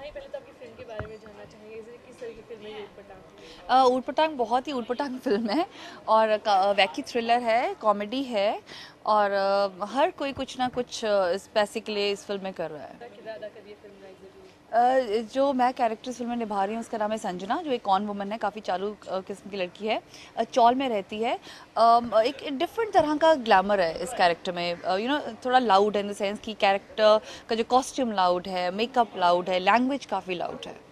ही पहले तो आपकी फिल्म के बारे में जानना चाहेंगे, किस तरह की फिल्म है ऊट-पटांग? ऊट-पटांग बहुत ही ऊट-पटांग फिल्म है और वैकी थ्रिलर है, कॉमेडी है और हर कोई कुछ ना कुछ इस पैसे के लिए इस फिल्म में कर रहा है। किरदार अदा कर रही है फिल्म में एग्जैक्टली? जो मैं कैरेक्टर इस फिल्म में निभा रही हूँ उसका नाम है संजना, जो एक कॉन वुमन है, काफ़ी चालू किस्म की लड़की है, चौल में रहती है। एक डिफरेंट तरह का ग्लैमर है इस कैरेक्टर में, थोड़ा लाउड है इन द सेंस कि कैरेक्टर का जो कॉस्ट्यूम लाउड है, मेकअप लाउड है, लैंग्वेज काफ़ी लाउड है।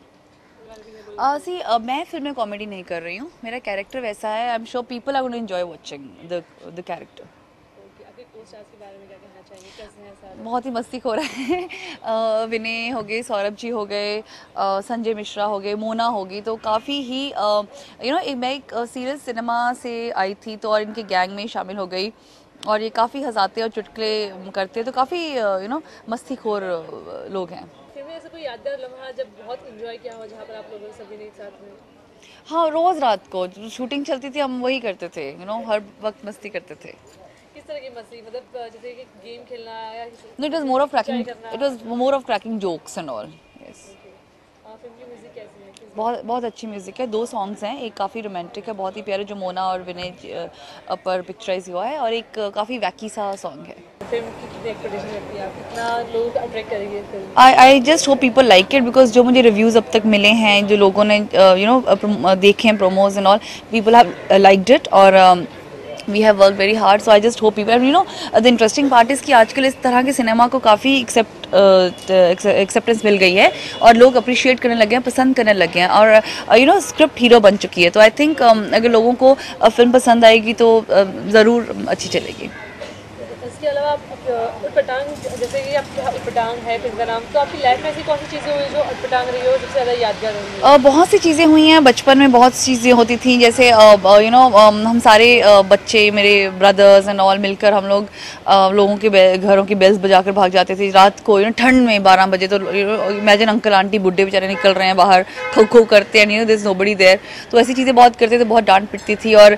मैं फिल्म में कॉमेडी नहीं कर रही हूँ, मेरा कैरेक्टर वैसा है। I am sure people are going to enjoy watching the character. आपके को-स्टार्स के बारे में क्या कहना चाहेंगे, कैसे हैं सारे? बहुत ही मस्ती हो रहा है। विनय हो गए, सौरभ जी हो गए, संजय मिश्रा हो गए, मोना होगी, तो काफ़ी ही मैं एक सीरियस सिनेमा से आई थी तो और इनके गैंग में शामिल हो गई और ये काफ़ी हंसाते और चुटकुले करते हैं, तो काफ़ी मस्तीखोर लोग हैं। फिल्म में ऐसा कोई यादगार लम्हा जब बहुत एंजॉय किया हो, जहाँ पर आप लोगों ने सभी ने एक साथ में? हाँ, रोज़ रात को शूटिंग चलती थी हम वही करते थे, हर वक्त मस्ती करते थे। किस तरह की मस्ती, मतलब जैसे कि गेम खेलना या No, it was more of cracking. It was more of cracking jokes and all. Yes. Film की म्यूजिक कैसी है? बहुत बहुत अच्छी म्यूजिक है। 2 सॉन्ग्स हैं, एक काफ़ी रोमांटिक है, बहुत ही प्यारे, जो मोना और विनय पर पिक्चराइज हुआ है, और एक काफ़ी वैकी सा सॉन्ग है। फिल्म की कितनी एक्सपेक्टेशन रखती है आप, कितना लोग अट्रैक्ट करेंगे film? I just hope people like it, because जो मुझे रिव्यूज़ अब तक मिले हैं, जो लोगों ने देखे हैं promos and all, people have liked it और we have worked very hard, so I just hope people, the interesting part is कि आजकल इस तरह के सिनेमा को काफ़ी एक्सेप्टेंस मिल गई है और लोग अप्रिशिएट करने लगे हैं, पसंद करने लगे हैं, और स्क्रिप्ट हीरो बन चुकी है, तो आई थिंक अगर लोगों को फिल्म पसंद आएगी तो ज़रूर अच्छी चलेगी। इसके अलावा आप ऊट-पटांग, जैसे कि आपका ऊट-पटांग है फिल्म का नाम, तो आपकी लाइफ में ऐसी कौन सी चीज़ें हुई जो ऊट-पटांग रही हो, सबसे ज़्यादा यादगार रही? बहुत सी चीज़ें हुई हैं बचपन में, बहुत सी चीज़ें होती थी, जैसे हम सारे बच्चे, मेरे ब्रदर्स एंड ऑल मिलकर हम लोग लोगों के घरों की बेल्स बजाकर भाग जाते थे रात को, ठंड में 12 बजे, तो इमेजिन अंकल आंटी बुड्ढे बेचारे निकल रहे हैं बाहर, खो खो करते हैं, देयर इज नोबडी देयर, तो ऐसी चीज़ें बहुत करते थे, बहुत डांट पिटती थी, और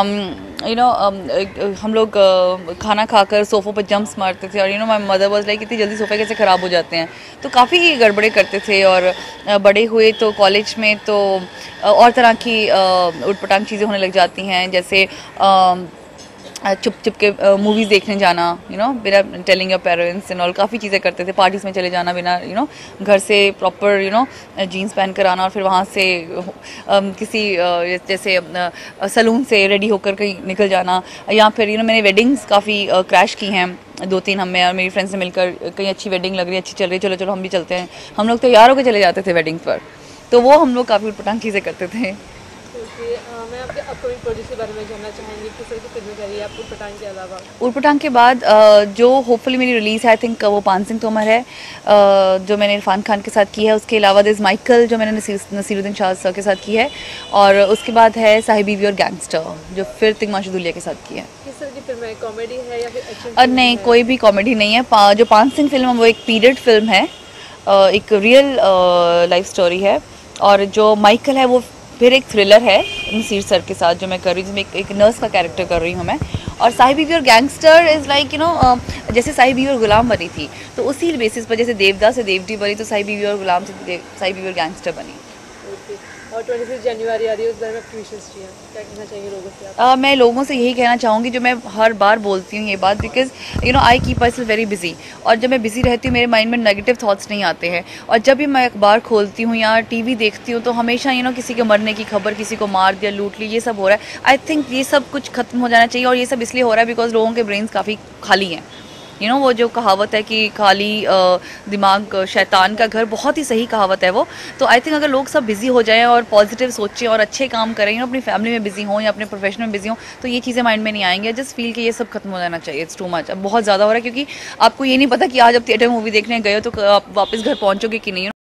हम लोग खाना खाकर सोफ़ों पर जंप्स मारते थे, और माय मदर वाज लाइक इतनी जल्दी सोफ़े कैसे ख़राब हो जाते हैं, तो काफ़ी गड़बड़े करते थे। और बड़े हुए तो कॉलेज में तो और तरह की उटपटांग चीज़ें होने लग जाती हैं, जैसे चुप चुप के मूवीज़ देखने जाना, बिना telling your parents and all, काफ़ी चीज़ें करते थे, पार्टीज़ में चले जाना बिना घर से प्रॉपर जीन्स पहन कर आना, और फिर वहाँ से किसी जैसे सलून से रेडी होकर कहीं निकल जाना, या फिर मैंने वेडिंग्स काफ़ी क्रैश की हैं, 2-3 हमें और मेरी फ्रेंड्स ने मिलकर, कहीं अच्छी वेडिंग लग रही है, अच्छी चल रही है, चलो चलो हम भी चलते हैं, हम लोग तैयार होकर चले जाते थे वेडिंग पर, तो वो हम लोग काफ़ी उटपटांग चीज़ें करते थे। मैं आपके अपकमिंग प्रोजेक्ट के बारे में जानना चाहेंगे, किस तरह की फिल्में करी है आप ऊट-पटांग के अलावा? ऊट-पटांग के बाद जो होपफुली मेरी रिलीज़ है, आई थिंक वो पान सिंह तोमर है, जो मैंने इरफान खान के साथ की है, उसके अलावा दिस माइकल जो मैंने नसीरुद्दीन शाह सर के साथ की है, और उसके बाद है साहिब बीवी और गैंगस्टर, जो फिर तिग्मांशु धूलिया के साथ की है। किस तरह की फिल्म है, कॉमेडी है या फिर एक्शन? नहीं, कोई भी कॉमेडी नहीं है। जो पान सिंह फिल्म है वो एक पीरियड फिल्म है, एक रियल लाइफ स्टोरी है, और जो माइकल है वो फिर एक थ्रिलर है नसीर सर के साथ जो मैं कर रही हूँ, जिसमें एक नर्स का कैरेक्टर कर रही हूँ मैं, और साहिब बीवी और गैंगस्टर इज़ लाइक जैसे साहिब बीवी और गुलाम बनी थी, तो उसी बेसिस पर, जैसे देवदास से देवटी बनी, तो साहिब बीवी और गुलाम से साहिब बीवी और गैंगस्टर बनी। और 26 जनवरी आ रही है, उस बारे में अपनी विशेष क्या कहना चाहिए लोगों से आप? मैं लोगों से यही कहना चाहूँगी, जो मैं हर बार बोलती हूँ ये बात, because I keep myself very busy, और जब मैं बिजी रहती हूँ मेरे माइंड में नेगेटिव थॉट्स नहीं आते हैं, और जब भी मैं अखबार खोलती हूँ या टीवी देखती हूँ तो हमेशा किसी के मरने की खबर, किसी को मार दिया, लूट ली, ये सब हो रहा है। आई थिंक ये सब कुछ खत्म हो जाना चाहिए, और ये सब इसलिए हो रहा है बिकॉज लोगों के ब्रेन्स काफ़ी खाली हैं। वो जो कहावत है कि खाली दिमाग शैतान का घर, बहुत ही सही कहावत है वो। तो आई थिंक अगर लोग सब बिज़ी हो जाएं और पॉजिटिव सोचें और अच्छे काम करें, अपनी फैमिली में बिज़ी हों या अपने प्रोफेशन में बिज़ी हों, तो ये चीज़ें माइंड में नहीं आएंगी। जस्ट फील कि ये सब खत्म हो जाना चाहिए, इट्स टू मच, अब बहुत ज़्यादा हो रहा है, क्योंकि आपको ये नहीं पता कि आज आप थिएटर मूवी देखने गए हो तो आप वापस घर पहुँचोगे कि नहीं।